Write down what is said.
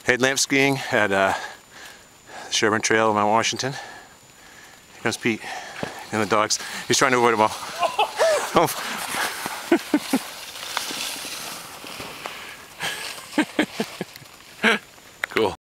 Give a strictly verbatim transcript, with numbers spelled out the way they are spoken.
Headlamp skiing at uh, Sherburne Trail in Mount Washington. Here comes Pete and the dogs. He's trying to avoid them all. Oh.